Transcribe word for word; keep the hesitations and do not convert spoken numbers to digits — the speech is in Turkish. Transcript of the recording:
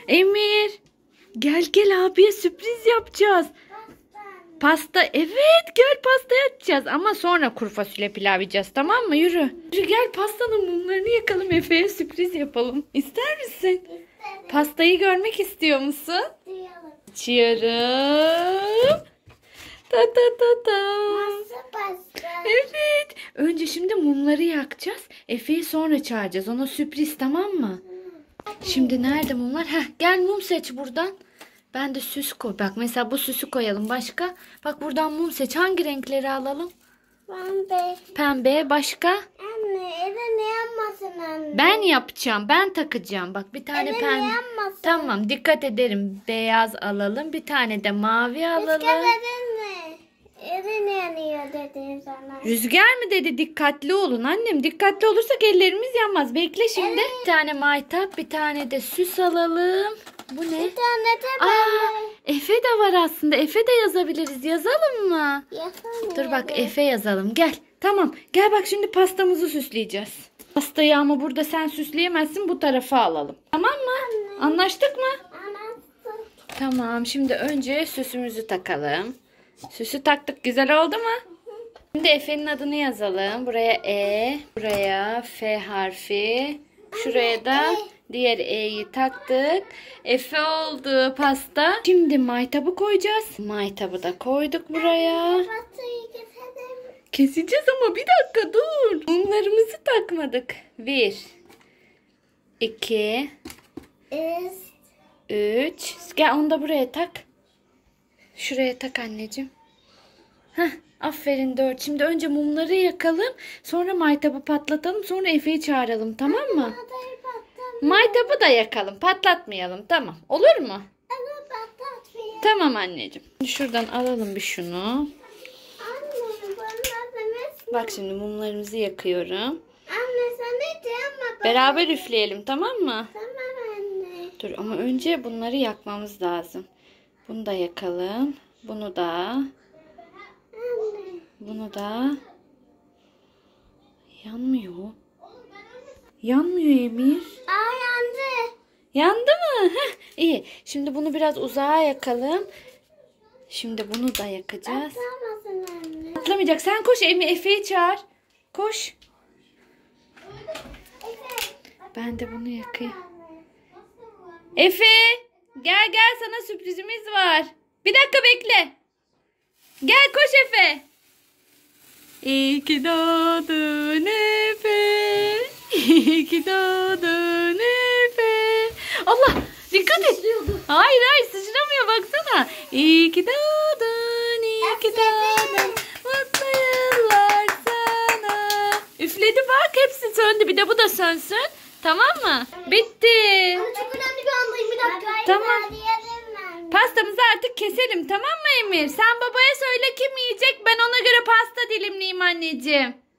Emir. Gel gel abiye sürpriz yapacağız. Pasta, evet, gel pasta yapacağız ama sonra kuru fasulye pilav yiyeceğiz, tamam mı? Yürü. Yürü gel, pastanın mumlarını yakalım, Efe'ye sürpriz yapalım. İster misin? İsterim. Pastayı görmek istiyor musun? Duyalım. Açıyorum. Ta ta ta ta. Nasıl pasta? Evet. Önce şimdi mumları yakacağız. Efe'yi sonra çağıracağız. Ona sürpriz, tamam mı? Şimdi nerede mumlar? Heh, gel mum seç buradan. Ben de süs koy. Bak mesela bu süsü koyalım. Başka? Bak buradan mum seç. Hangi renkleri alalım? Pembe. Pembe. Başka? Anne eve ne yanmasın anne? Ben yapacağım. Ben takacağım. Bak bir tane Eve pembe. ne yanmasın? Tamam, dikkat ederim. Beyaz alalım. Bir tane de mavi alalım. Dikkat edin mi? Eve ne yanıyor dedim sana. Rüzgar mı dedi? Dikkatli olun annem. Dikkatli olursak ellerimiz yanmaz. Bekle şimdi. Evet. Bir tane maytap, bir tane de süs alalım. Bu ne? Bir tane de Aa, pembe. Efe de var aslında. Efe de yazabiliriz. Yazalım mı? Yapamıyorum. Dur bak, Efe yazalım. Gel. Tamam. Gel bak, şimdi pastamızı süsleyeceğiz. Pastayı ama burada sen süsleyemezsin. Bu tarafa alalım. Tamam mı? Anne. Anlaştık mı? Anasın. Tamam. Şimdi önce süsümüzü takalım. Süsü taktık. Güzel oldu mu? Şimdi Efe'nin adını yazalım. Buraya E, buraya F harfi. Şuraya da diğer E'yi taktık. Efe oldu pasta. Şimdi maytabı koyacağız. Maytabı da koyduk buraya. Pastayı keselim. Keseceğiz ama bir dakika dur. Mumlarımızı takmadık. Bir, iki, Üst. üç. Gel onu da buraya tak. Şuraya tak anneciğim. Heh, aferin dört. Şimdi önce mumları yakalım. Sonra maytabı patlatalım. Sonra Efe'yi çağıralım, tamam mı? Adayı patlamış. Maytabı da yakalım. Patlatmayalım, tamam. Olur mu? Ama patlatmıyor. Tamam anneciğim. Şuradan alalım bir şunu. Anne bunlar demek. Bak şimdi mumlarımızı yakıyorum. Anne sen hiç yapma. Beraber üfleyelim, tamam mı? Tamam anne. Dur ama önce bunları yakmamız lazım. Bunu da yakalım. Bunu da. Anne. Bunu da. Yanmıyor. Yanmıyor Emir. Aa yandı. Yandı mı? Heh, iyi. Şimdi bunu biraz uzağa yakalım. Şimdi bunu da yakacağız. Patlamasın anne. Patlamayacak. Sen koş Emir. Efe'yi çağır. Koş. Efe. Ben de bunu yakayım. Efe. Gel gel, sana sürprizimiz var. Bir dakika bekle. Gel koş Efe. İyi ki doğdun Efe. İyi ki doğdun Efe. Allah, dikkat et. Hayır hayır, sıçramıyor baksana. İyi ki doğdun, iyi ki doğdun. Mutlu yıllar sana. Üfledi bak, hepsi söndü. Bir de bu da sönsün. Tamam mı? Bitti. Anne çok önemli bir andayım, bir dakika. Tamam. Diyelim. Pastamızı artık keselim, tamam mı Emir? Sen babaya söyle kim yiyecek, ben ona göre pasta dilimleyeyim anneciğim.